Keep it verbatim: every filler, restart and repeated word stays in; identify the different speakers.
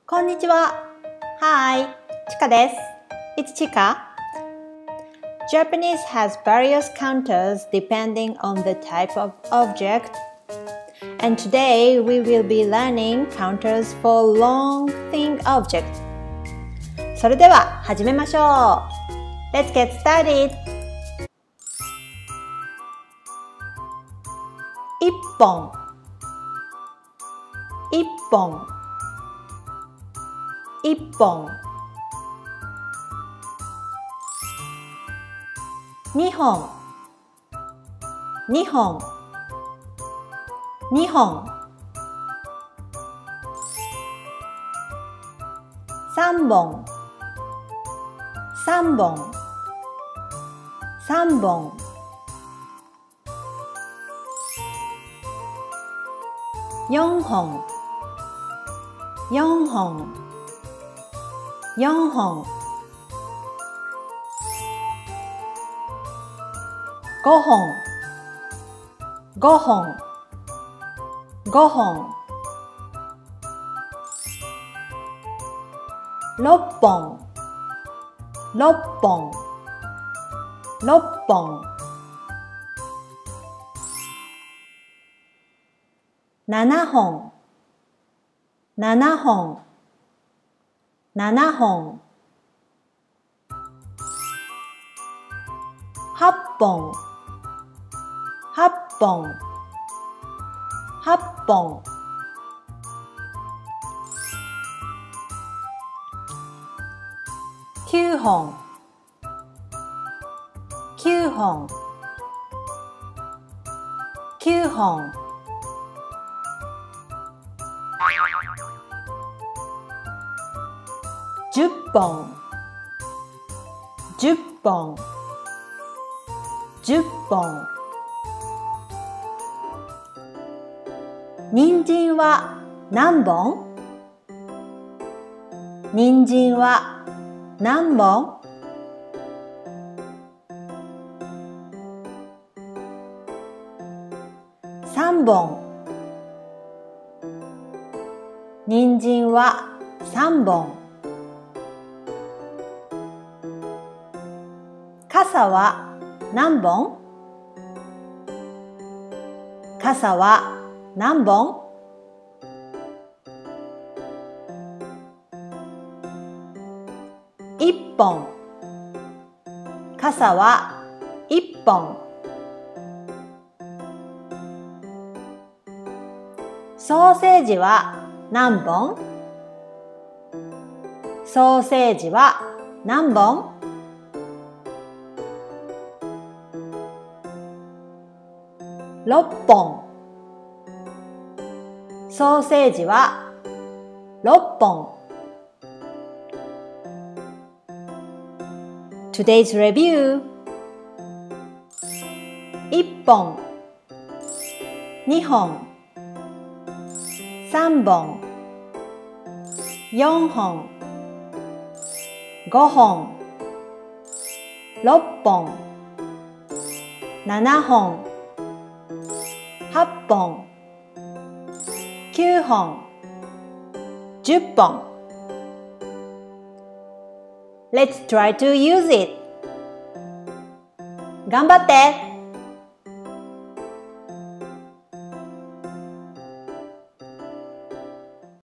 Speaker 1: こんにちは。Hi, ちかです。It's Chika. Japanese has various counters depending on the type of object. And today we will be learning counters for long thing object. それでは始めましょう。Let's get started. 一本一本一本二本二本二本三本三本三本四本四本四本五本五本五本六本六本六本七本七本七本八本八本八本九本九本九本十本十本十本人参は何本？人参は何本？三本人参は三本傘は何本？傘は何本？一本傘は一本ソーセージは何本？ソーセージは何本？六本ソーセージは六本 Today's review 一本二本三本四本五本六本七本八本九本十本 Let's try to use it 頑張って